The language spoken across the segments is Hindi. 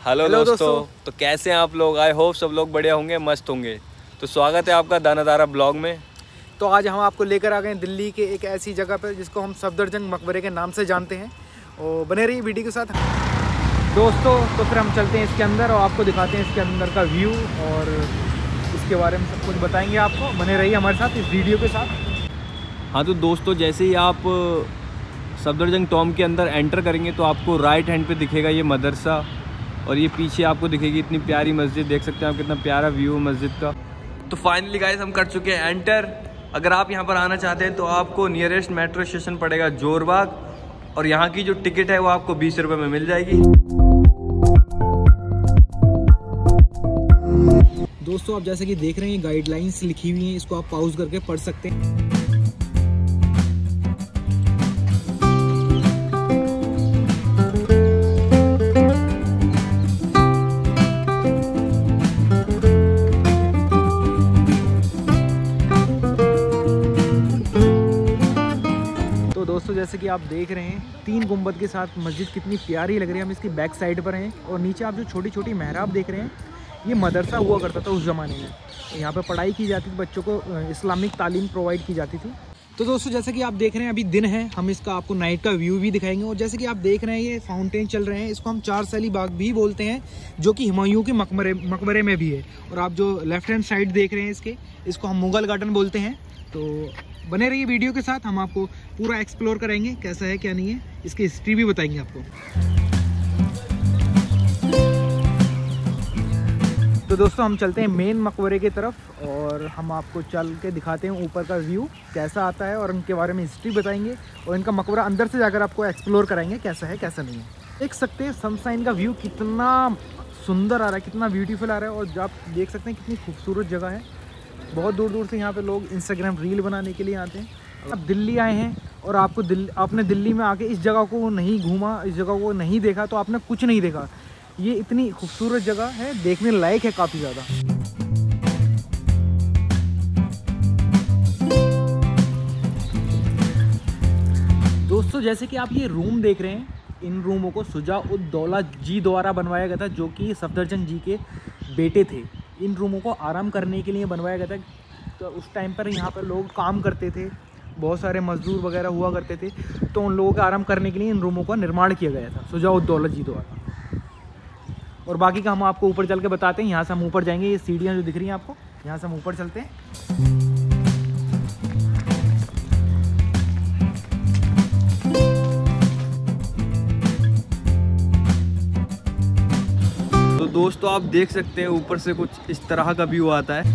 हेलो दोस्तों। तो कैसे हैं आप लोग? आई होप सब लोग बढ़िया होंगे, मस्त होंगे। तो स्वागत है आपका दानादारा ब्लॉग में। तो आज हम आपको लेकर आ गए दिल्ली के एक ऐसी जगह पर जिसको हम सफदरजंग मकबरे के नाम से जानते हैं। और बने रहिए वीडियो के साथ दोस्तों। तो फिर हम चलते हैं इसके अंदर और आपको दिखाते हैं इसके अंदर का व्यू और इसके बारे में सब कुछ बताएंगे आपको। बने रहिए हमारे साथ इस वीडियो के साथ। हाँ तो दोस्तों, जैसे ही आप सफदरजंग टॉम के अंदर एंटर करेंगे तो आपको राइट हैंड पे दिखेगा ये मदरसा, और ये पीछे आपको दिखेगी इतनी प्यारी मस्जिद। देख सकते हैं आप कितना प्यारा व्यू है मस्जिद का। तो फाइनली गाइस हम कर चुके हैं एंटर। अगर आप यहाँ पर आना चाहते हैं तो आपको नियरेस्ट मेट्रो स्टेशन पड़ेगा जोरबाग, और यहाँ की जो टिकट है वो आपको 20 रुपये में मिल जाएगी। दोस्तों आप जैसे कि देख रहे हैं गाइडलाइंस लिखी हुई हैं, इसको आप पॉज करके पढ़ सकते हैं। दोस्तों जैसे कि आप देख रहे हैं 3 गुंबद के साथ मस्जिद कितनी प्यारी लग रही है। हम इसकी बैक साइड पर हैं और नीचे आप जो छोटी छोटी मेहराब देख रहे हैं ये मदरसा हुआ करता था उस ज़माने में। यहाँ पे पढ़ाई की जाती थी, बच्चों को इस्लामिक तालीम प्रोवाइड की जाती थी। तो दोस्तों जैसे कि आप देख रहे हैं अभी दिन है, हम इसका आपको नाइट का व्यू भी दिखाएंगे। और जैसे कि आप देख रहे हैं ये फाउंटेन चल रहे हैं, इसको हम 4 सैली बाग भी बोलते हैं, जो कि हुमायूं के मकबरे में भी है। और आप जो लेफ्ट हैंड साइड देख रहे हैं इसको हम मुगल गार्डन बोलते हैं। तो बने रहिए वीडियो के साथ, हम आपको पूरा एक्सप्लोर करेंगे कैसा है क्या नहीं है, इसकी हिस्ट्री भी बताएंगे आपको। तो दोस्तों हम चलते हैं मेन मकबरे की तरफ और हम आपको चल के दिखाते हैं ऊपर का व्यू कैसा आता है और उनके बारे में हिस्ट्री बताएंगे और इनका मकबरा अंदर से जाकर आपको एक्सप्लोर कराएंगे कैसा है कैसा नहीं है। देख सकते हैं सनशाइन का व्यू कितना सुंदर आ रहा है, कितना ब्यूटीफुल आ रहा है। और आप देख सकते हैं कितनी खूबसूरत जगह है। बहुत दूर दूर से यहाँ पे लोग इंस्टाग्राम रील बनाने के लिए आते हैं। आप दिल्ली आए हैं और आपने दिल्ली में आके इस जगह को नहीं घूमा, इस जगह को नहीं देखा, तो आपने कुछ नहीं देखा। ये इतनी खूबसूरत जगह है, देखने लायक है काफ़ी ज़्यादा। दोस्तों जैसे कि आप ये रूम देख रहे हैं, इन रूमों को शुजा-उद-दौला जी द्वारा बनवाया गया था, जो कि सफदरजंग जी के बेटे थे। इन रूमों को आराम करने के लिए बनवाया गया था। तो उस टाइम पर यहाँ पर लोग काम करते थे, बहुत सारे मजदूर वगैरह हुआ करते थे, तो उन लोगों का आराम करने के लिए इन रूमों का निर्माण किया गया था शुजा-उद-दौला जी द्वारा। और बाकी का हम आपको ऊपर चल के बताते हैं। यहाँ से हम ऊपर जाएंगे, ये सीढ़ियाँ जो दिख रही हैं आपको, यहाँ से हम ऊपर चलते हैं। तो दोस्तों आप देख सकते हैं ऊपर से कुछ इस तरह का व्यू आता है।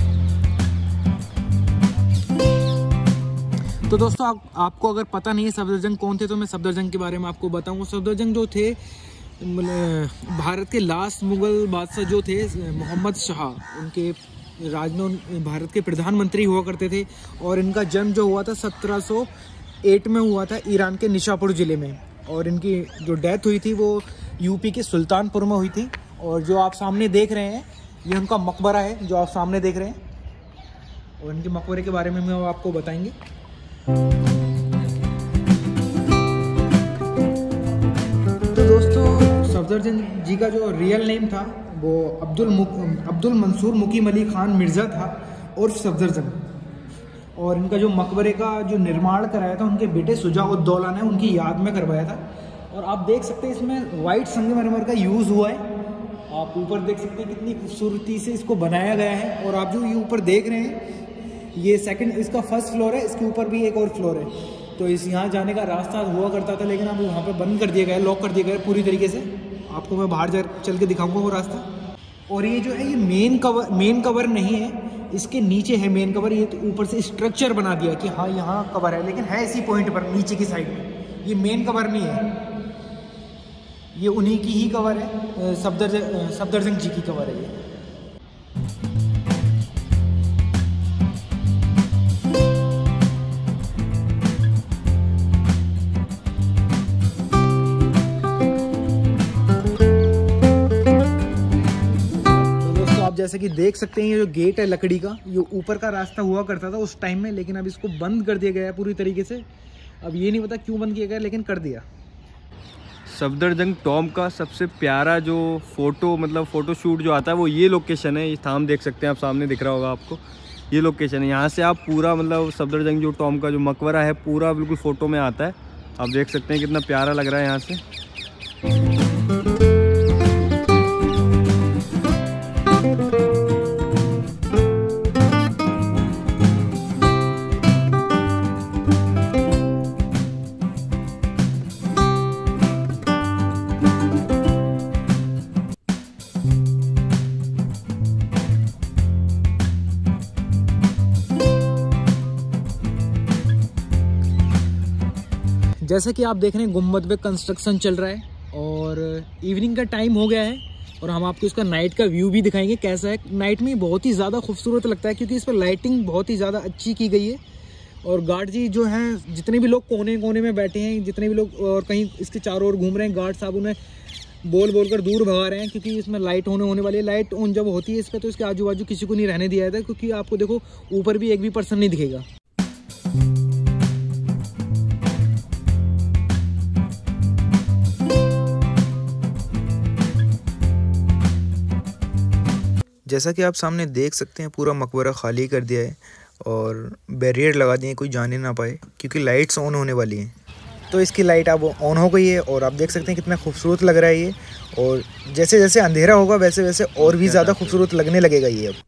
तो दोस्तों आपको अगर पता नहीं है सफदरजंग कौन थे, तो मैं सफदरजंग के बारे में आपको बताऊंगा। सफदरजंग जो थे भारत के लास्ट मुगल बादशाह जो थे मोहम्मद शाह, उनके राज में भारत के प्रधानमंत्री हुआ करते थे। और इनका जन्म जो हुआ था 1708 में हुआ था ईरान के निशापुर ज़िले में। और इनकी जो डेथ हुई थी वो यूपी के सुल्तानपुर में हुई थी। और जो आप सामने देख रहे हैं ये उनका मकबरा है, जो आप सामने देख रहे हैं। और इनके मकबरे के बारे में हम आपको बताएंगे। तो दोस्तों सफदरजंग जी का जो रियल नेम था वो अब्दुल मंसूर मुकीम अली खान मिर्ज़ा था और सफदरजंग। और इनका जो मकबरे का जो निर्माण कराया था उनके बेटे शुजा-उद-दौला ने उनकी याद में करवाया था। और आप देख सकते हैं इसमें वाइट संगमरमर का यूज़ हुआ है। आप ऊपर देख सकते हैं कितनी खूबसूरती से इसको बनाया गया है। और आप जो ये ऊपर देख रहे हैं ये इसका फर्स्ट फ्लोर है, इसके ऊपर भी एक और फ्लोर है। तो यहाँ जाने का रास्ता हुआ करता था, लेकिन अब वहाँ पे बंद कर दिया गया है, लॉक कर दिया गया है पूरी तरीके से। आपको मैं बाहर चल के दिखाऊंगा वो रास्ता। और ये जो है ये मेन कवर नहीं है, इसके नीचे है मेन कवर। ये तो ऊपर से स्ट्रक्चर बना दिया कि हाँ यहाँ कवर है, लेकिन है इसी पॉइंट पर नीचे की साइड में। ये मेन कवर नहीं है, ये उन्हीं की ही कवर है, सफदरजंग जी की कवर है ये। जैसे कि देख सकते हैं ये जो गेट है लकड़ी का, ये ऊपर का रास्ता हुआ करता था उस टाइम में, लेकिन अब इसको बंद कर दिया गया है पूरी तरीके से। अब ये नहीं पता क्यों बंद किया गया, लेकिन कर दिया। सफदरजंग टॉम का सबसे प्यारा जो फ़ोटो शूट जो आता है वो ये लोकेशन है। ये थाम देख सकते हैं आप, सामने दिख रहा होगा आपको, ये लोकेशन है। यहाँ से आप पूरा सफदरजंग जो टॉम का जो मकबरा है पूरा बिल्कुल फ़ोटो में आता है। आप देख सकते हैं कितना प्यारा लग रहा है यहाँ से। जैसा कि आप देख रहे हैं गुम्बद पे कंस्ट्रक्शन चल रहा है और इवनिंग का टाइम हो गया है और हम आपको इसका नाइट का व्यू भी दिखाएंगे कैसा है। नाइट में बहुत ही ज़्यादा खूबसूरत लगता है क्योंकि इस पर लाइटिंग बहुत ही ज़्यादा अच्छी की गई है। और गार्ड जी जो हैं, जितने भी लोग कोने कोने में बैठे हैं, जितने भी लोग और कहीं इसके चारों ओर घूम रहे हैं, गार्ड साहब उन्हें बोल कर दूर भगा रहे हैं क्योंकि इसमें लाइट होने वाली है। लाइट ऑन जब होती है इस पर तो इसके आजू बाजू किसी को नहीं रहने दिया जाता क्योंकि आपको देखो ऊपर भी एक भी पर्सन नहीं दिखेगा। जैसा कि आप सामने देख सकते हैं पूरा मकबरा खाली कर दिया है और बैरियर लगा दिए, कोई जाने ना पाए क्योंकि लाइट्स ऑन होने वाली हैं। तो इसकी लाइट अब ऑन हो गई है और आप देख सकते हैं कितना खूबसूरत लग रहा है ये। और जैसे जैसे अंधेरा होगा वैसे वैसे और भी ज़्यादा खूबसूरत लगने लगेगा ये अब।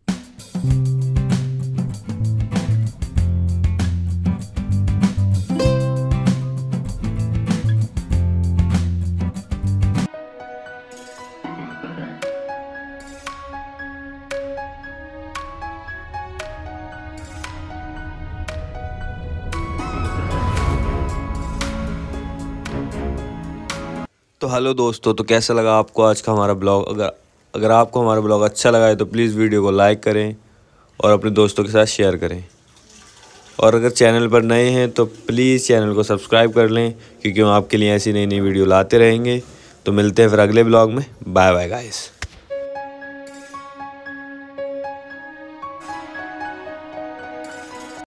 तो हेलो दोस्तों, तो कैसा लगा आपको आज का हमारा ब्लॉग? अगर आपको हमारा ब्लॉग अच्छा लगा है तो प्लीज़ वीडियो को लाइक करें और अपने दोस्तों के साथ शेयर करें। और अगर चैनल पर नए हैं तो प्लीज़ चैनल को सब्सक्राइब कर लें क्योंकि हम आपके लिए ऐसी नई वीडियो लाते रहेंगे। तो मिलते हैं फिर अगले ब्लॉग में। Bye bye guys.